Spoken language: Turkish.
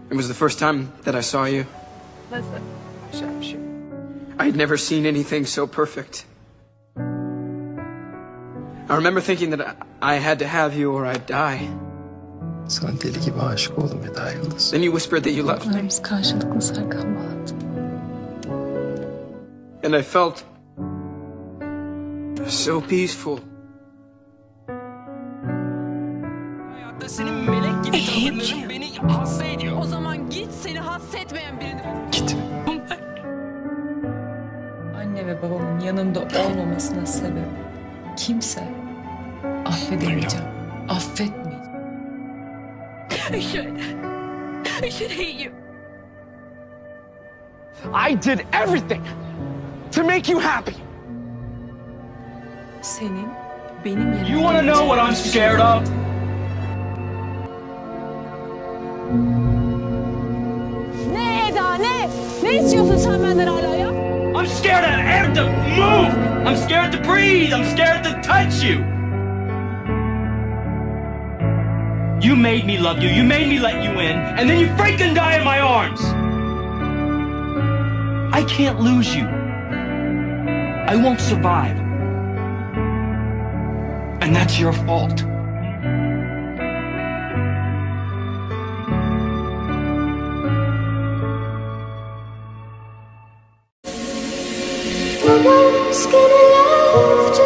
It was the first time that I saw you. Nasıl? Güzel bir şey. I had never seen anything so perfect. I remember thinking that I had to have you or I'd die. Sana deli gibi aşık oldum Eda Yıldız. Then you whispered that you loved me. Biz karşılıklı Serkan bağladık. And I felt so peaceful. Senin melek gibi tavırların beni hasta ediyor. O zaman git seni hassetmeyen birini. Git. Anne ve babamın yanımda olmamasına sebep kimse affedemeyeceğim. Affetmeyeceğim. I should hate you. I did everything to make you happy. Senin benim yerimde... You wanna know what I'm scared of? Ne Eda ne? Ne istiyorsun sen benden hala ya? I'm scared of air to move. I'm scared to breathe. I'm scared to touch you. You made me love you. You made me let you in, and then you freaking die in my arms. I can't lose you. I won't survive. And that's your fault. No one's gonna love